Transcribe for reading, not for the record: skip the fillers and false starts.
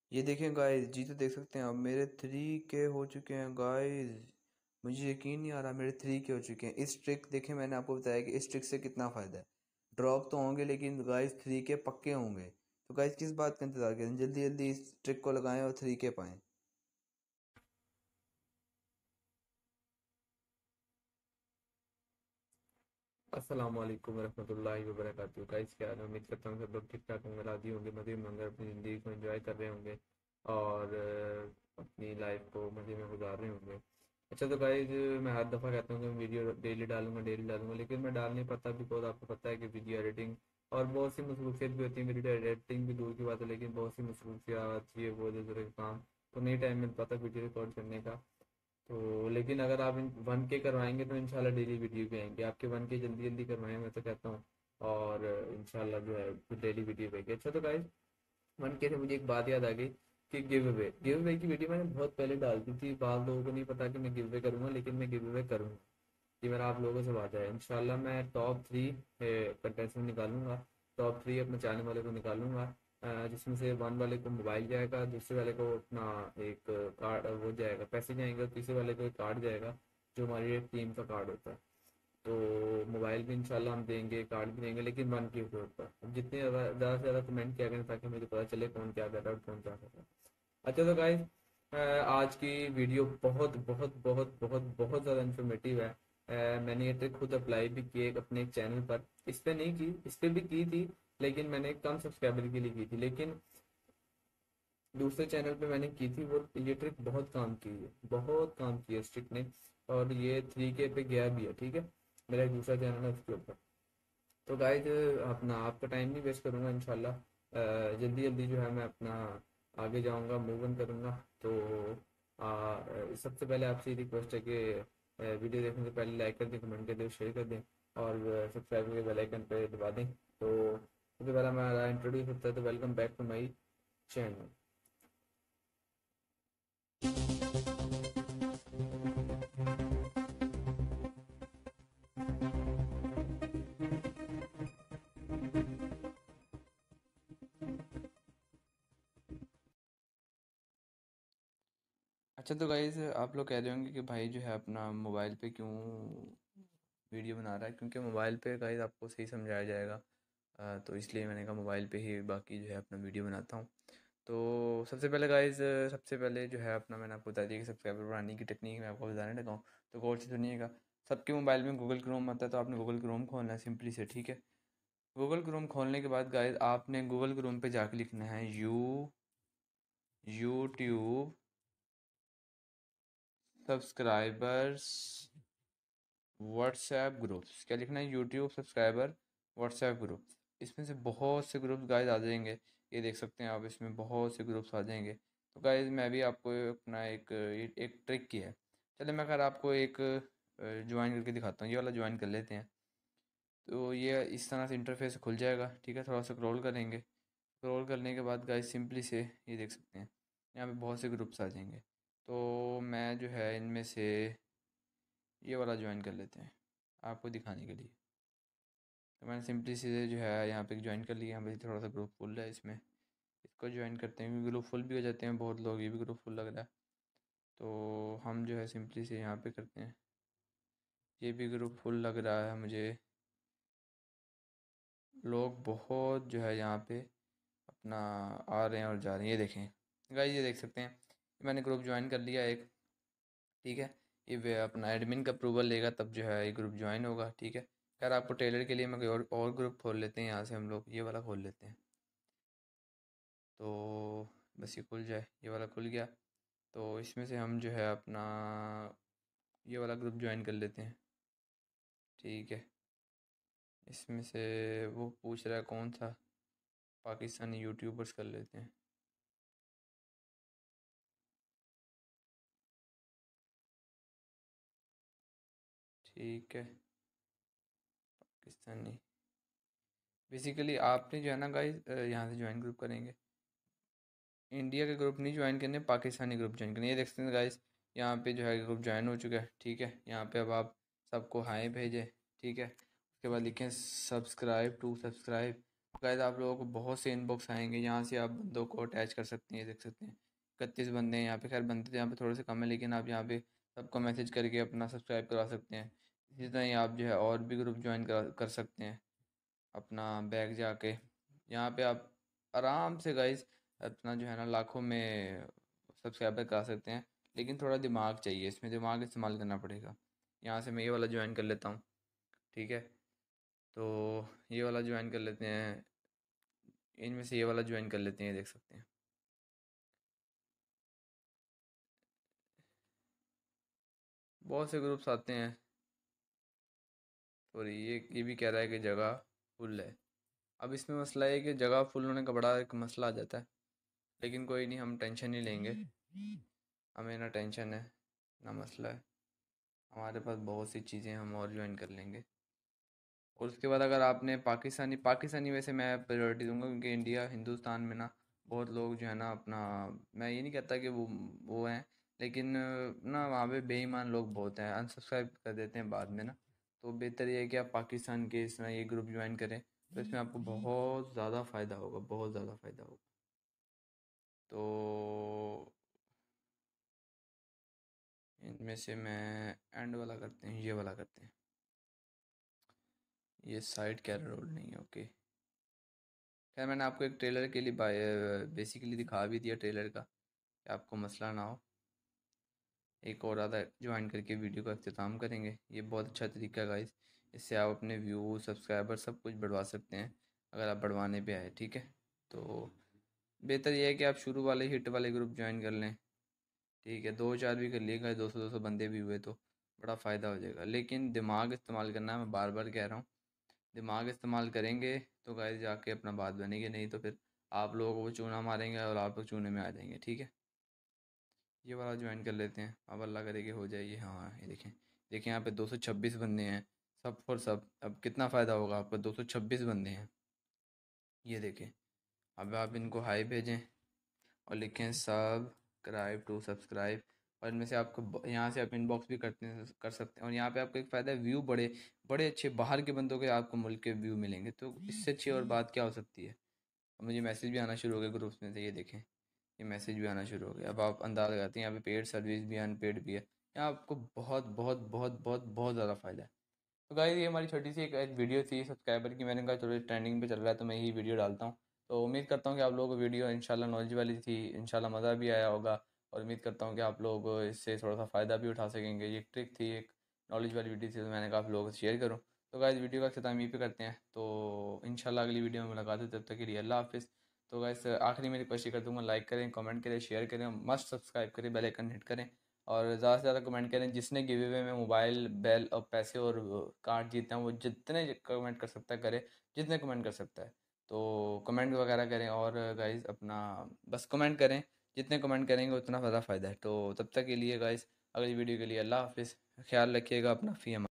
ये देखें गाइस, जी तो देख सकते हैं अब मेरे 3K हो चुके हैं गाइस। मुझे यकीन नहीं आ रहा मेरे 3K हो चुके हैं। इस ट्रिक देखें, मैंने आपको बताया कि इस ट्रिक से कितना फ़ायदा है। ड्रॉप तो होंगे लेकिन गाइस 3K पक्के होंगे। तो गाइस किस बात का इंतज़ार करें, जल्दी जल्दी इस ट्रिक को लगाएं और 3K पाएं। अस्सलाम वालेकुम रहमतुल्लाहि व बरकातुहू। गाइस क्या हाल है? उम्मीद करता हूँ सब लोग ठीक ठाक होंगे, राजी होंगे, मज़े में होंगे, अपनी ज़िंदगी को एंजॉय कर रहे होंगे और अपनी लाइफ को मज़े में गुजार रहे होंगे। अच्छा तो गाइस, मैं हर दफ़ा कहता हूँ कि मैं वीडियो डेली डालूंगा, लेकिन मैं डाल नहीं पाता बिकॉज आपको पता है कि वीडियो एडिटिंग और बहुत सी मसरूफियत भी होती है। वीडियो एडिटिंग भी दूर की बात है, लेकिन बहुत सी मसरूफियात ये वो दूसरे काम, तो नहीं टाइम मिल पाता वीडियो रिकॉर्ड करने का। तो लेकिन अगर आप 1K करवाएंगे तो इंशाल्लाह डेली वीडियो भी आएंगे आपके। 1K जल्दी जल्दी करवाएं, मैं तो कहता हूँ। और इंशाल्लाह जो है डेली वीडियो आएगी। अच्छा तो गाइस, 1K से मुझे एक बात याद आ गई कि गिव अवे की वीडियो मैंने बहुत पहले डाल दी थी। बाद लोगों को नहीं पता कि मैं गिव अवे करूंगा, लेकिन मैं गिव अवे करूंगा। ये मेरा आप लोगों से वादा है। इंशाल्लाह मैं टॉप 3 कंटेस्टेंट निकालूंगा। टॉप 3 अपने चैनल वाले को निकालूंगा, जिसमें से 1 वाले को मोबाइल जाएगा, दूसरे वाले को अपना एक कार्ड वो जाएगा, पैसे जाएंगे, और तीसरे वाले को एक कार्ड जाएगा जो हमारी एक टीम का कार्ड होता है। तो मोबाइल भी इंशाल्लाह हम देंगे, कार्ड भी देंगे, लेकिन 1K के ऊपर। अब जितने ज़्यादा से ज़्यादा कमेंट किया करें ताकि मुझे पता चले कौन क्या कर रहा है और कौन क्या कर रहा है। अच्छा तो गाइज, आज की वीडियो बहुत बहुत बहुत बहुत बहुत ज़्यादा इन्फॉर्मेटिव है। मैंने ये ट्रिक खुद अप्लाई भी की है अपने एक चैनल पर। इस पे नहीं की, इस पे भी की थी, लेकिन मैंने कम सब्सक्राइबर के लिए की थी। लेकिन दूसरे चैनल पे मैंने की थी, वो ये ट्रिक बहुत काम की है, बहुत काम की है इस ट्रिक ने। और ये 3K पे गया भी है, ठीक है। मेरा एक दूसरा चैनल है उसके ऊपर। तो गाइज, अपना आपका टाइम नहीं वेस्ट करूँगा इंशाल्लाह। जल्दी जल्दी जो है मैं अपना आगे जाऊँगा, मूव ऑन करूँगा। तो सबसे पहले आपसे रिक्वेस्ट है कि वीडियो देखने से पहले लाइक कर दें, कमेंट कर दें, शेयर कर दें, और सब्सक्राइब करके बेल आइकन पे दबा दें। तो सबसे पहला हमारा इंट्रोड्यूस होता है, तो welcome back to my channel. अच्छा तो गाइज, आप लोग कह रहे होंगे कि भाई जो है अपना मोबाइल पे क्यों वीडियो बना रहा है, क्योंकि मोबाइल पे गाइज आपको सही समझाया जाएगा। तो इसलिए मैंने कहा मोबाइल पे ही बाकी जो है अपना वीडियो बनाता हूँ। तो सबसे पहले गाइज, सबसे पहले जो है अपना मैंने आपको बता दिया कि सब्सक्राइबर बढ़ाने की टेक्निक मैं आपको बताने लगा हूँ। तो गौर से सुनिएगा। सबके मोबाइल में गूगल क्रोम आता है, तो आपने गूगल क्रोम खोलना है सिंपली से, ठीक है। गूगल क्रोम खोलने के बाद गाइज आपने गूगल क्रोम पे जाके लिखना है यूट्यूब सब्सक्राइबर्स व्हाट्सएप ग्रुप्स। क्या लिखना है? YouTube subscriber WhatsApp group. इसमें से बहुत से ग्रुप्स गाइज आ जाएंगे। ये देख सकते हैं आप, इसमें बहुत से ग्रुप्स आ जाएंगे। तो गाइज मैं भी आपको अपना एक ट्रिक की है। चलिए मैं अगर आपको एक ज्वाइन करके दिखाता हूँ। ये वाला ज्वाइन कर लेते हैं। तो ये इस तरह से इंटरफेस खुल जाएगा, ठीक है। थोड़ा सा स्क्रॉल करेंगे। स्क्रॉल करने के बाद गाइज सिंपली से ये देख सकते हैं, यहाँ पे बहुत से ग्रुप्स आ जाएंगे। तो मैं जो है इनमें से ये वाला ज्वाइन कर लेते हैं आपको दिखाने के लिए। तो मैंने सिंपली से जो है यहाँ पे ज्वाइन कर लिया। यहाँ पे थोड़ा सा ग्रुप फुल है, इसमें इसको ज्वाइन करते हैं क्योंकि ग्रुप फुल भी हो जाते हैं बहुत लोग। ये भी ग्रुप फुल लग रहा है, तो हम जो है सिंपली से यहाँ पे करते हैं। ये भी ग्रुप फुल लग रहा है मुझे। लोग बहुत जो है यहाँ पे अपना आ रहे हैं और जा रहे हैं। ये देखें गाइस, ये देख सकते हैं मैंने ग्रुप ज्वाइन कर लिया एक, ठीक है। ये अपना एडमिन का अप्रूवल लेगा तब जो है ये ग्रुप ज्वाइन होगा, ठीक है। खैर आपको टेलर के लिए मैं कोई और ग्रुप खोल लेते हैं। यहाँ से हम लोग ये वाला खोल लेते हैं। तो बस ये खुल जाए, ये वाला खुल गया। तो इसमें से हम जो है अपना ये वाला ग्रुप ज्वाइन कर लेते हैं, ठीक है। इसमें से वो पूछ रहा है कौन सा, पाकिस्तानी यूट्यूबर्स कर लेते हैं, ठीक है। पाकिस्तानी, बेसिकली आपने जो है ना गाइस, यहाँ से ज्वाइन ग्रुप करेंगे। इंडिया के ग्रुप नहीं ज्वाइन करने, पाकिस्तानी ग्रुप ज्वाइन करने। ये देख सकते हैं गाइस, यहाँ पे जो है ग्रुप ज्वाइन हो चुका है, ठीक है। यहाँ पे अब आप सबको हाय भेजें, ठीक है। उसके बाद लिखें सब्सक्राइब टू सब्सक्राइब। गाइस आप लोगों को बहुत से इनबॉक्स आएंगे, यहाँ से आप बंदों को अटैच कर सकते हैं, देख सकते हैं 31 बंदे हैं यहाँ पे। खैर बंदे तो यहाँ पे थोड़े से कम है, लेकिन आप यहाँ पे सबको मैसेज करके अपना सब्सक्राइब करवा सकते हैं। इसी तरह ही आप जो है और भी ग्रुप ज्वाइन कर सकते हैं अपना बैग जाके। यहाँ पे आप आराम से गाइस अपना जो है ना लाखों में सब्सक्राइबर करा सकते हैं, लेकिन थोड़ा दिमाग चाहिए, इसमें दिमाग इस्तेमाल करना पड़ेगा। यहाँ से मैं ये वाला ज्वाइन कर लेता हूँ, ठीक है। तो ये वाला ज्वाइन कर लेते हैं, इनमें से ये वाला ज्वाइन कर लेते हैं, देख सकते हैं बहुत से ग्रुप्स आते हैं। और ये भी कह रहा है कि जगह फुल है। अब इसमें मसला है कि जगह फुल होने का बड़ा एक मसला आ जाता है, लेकिन कोई नहीं, हम टेंशन नहीं लेंगे। हमें ना टेंशन है ना मसला है, हमारे पास बहुत सी चीज़ें हम और ज्वाइन कर लेंगे। और उसके बाद अगर आपने पाकिस्तानी पाकिस्तानी वैसे मैं प्रायोरिटी दूंगा, क्योंकि इंडिया हिंदुस्तान में ना बहुत लोग जो है ना अपना, मैं ये नहीं कहता कि वो हैं, लेकिन ना वहाँ पे बेईमान लोग बहुत हैं, अनसब्सक्राइब कर देते हैं बाद में ना। तो बेहतर ये है कि आप पाकिस्तान के इसमें ये ग्रुप ज्वाइन करें, तो इसमें आपको बहुत ज़्यादा फ़ायदा होगा, बहुत ज़्यादा फ़ायदा होगा। तो इनमें से मैं एंड वाला करते हैं, ये वाला करते हैं, ये साइड कैरल रोल नहीं है, ओके। खैर मैंने आपको एक ट्रेलर के लिए बेसिकली दिखा भी दिया ट्रेलर का, कि आपको मसला ना हो। एक और आधा ज्वाइन करके वीडियो का अख्तिताम करेंगे। ये बहुत अच्छा तरीका है गाइस, इससे आप अपने व्यू सब्सक्राइबर सब कुछ बढ़वा सकते हैं, अगर आप बढ़वाने पे आए, ठीक है। तो बेहतर ये है कि आप शुरू वाले हिट वाले ग्रुप ज्वाइन कर लें, ठीक है। 2-4 भी कर लिए, 200-200 बंदे भी हुए तो बड़ा फ़ायदा हो जाएगा, लेकिन दिमाग इस्तेमाल करना है, मैं बार बार कह रहा हूँ। दिमाग इस्तेमाल करेंगे तो गाइस जाके अपना बात बनेगी, नहीं तो फिर आप लोगों को वो चूना मारेंगे और आप लोग चूने में आ जाएंगे, ठीक है। ये वाला ज्वाइन कर लेते हैं, अब अल्लाह करे कि हो जाए ये। हाँ ये देखें, देखें यहाँ पे 226 बंदे हैं, सब फॉर सब। अब कितना फ़ायदा होगा आपका, 226 बंदे हैं, ये देखें। अब आप इनको हाई भेजें और लिखें सब्सक्राइब टू सब्सक्राइब, और इनमें से आपको यहाँ से आप इनबॉक्स भी कर सकते हैं। और यहाँ पे आपको एक फ़ायदा है, व्यू बड़े बड़े अच्छे बाहर के बंदों के आपको मुल्क के व्यू मिलेंगे, तो इससे अच्छी और बात क्या हो सकती है। अब मुझे मैसेज भी आना शुरू हो गए ग्रुप्स में से, ये देखें, ये मैसेज भी आना शुरू हो गया। अब आप अंदाज़ा लगाते हैं यहाँ पे पेड सर्विस भी है, अनपेड भी है। यहाँ आपको बहुत बहुत बहुत बहुत बहुत ज़्यादा फ़ायदा है। तो गाइस ये हमारी छोटी सी एक वीडियो थी सब्सक्राइबर की, मैंने कहा थोड़ी ट्रेंडिंग पे चल रहा है तो मैं यही वीडियो डालता हूँ। तो उम्मीद करता हूँ कि आप लोगों को वीडियो इंशाल्लाह नॉलेज वाली थी, इंशाल्लाह मज़ा भी आया होगा। और उम्मीद करता हूँ कि आप लोग इससे थोड़ा सा फ़ायदा भी उठा सकेंगे। ये ट्रिक थी, एक नॉलेज वाली वीडियो थी, तो मैंने कहा आप लोगों से शेयर करूँ। तो गाइस वीडियो का अख्ताम यहीं पे करते हैं, तो इंशाल्लाह अगली वीडियो में मुलाकात है, तब तक के लिए अल्लाह हाफिज़। तो गाइस आखिरी में रिक्वेस्ट कर दूँगा, लाइक करें, कमेंट करें, शेयर करें, मस्ट सब्सक्राइब करें, बेल आइकन हिट करें, और ज़्यादा से ज़्यादा कमेंट करें। जिसने गिव अवे में मोबाइल, बेल और पैसे और कार्ड जीते हैं, वो जितने कमेंट कर सकता है करे, जितने कमेंट कर सकता है। तो कमेंट वगैरह करें, और गाइस अपना बस कमेंट करें, जितने कमेंट करेंगे उतना ज़्यादा फ़ायदा है। तो तब तक के लिए गाइस, अगली वीडियो के लिए अल्लाह हाफिज़, ख्याल रखिएगा अपना, फ़ी अमान।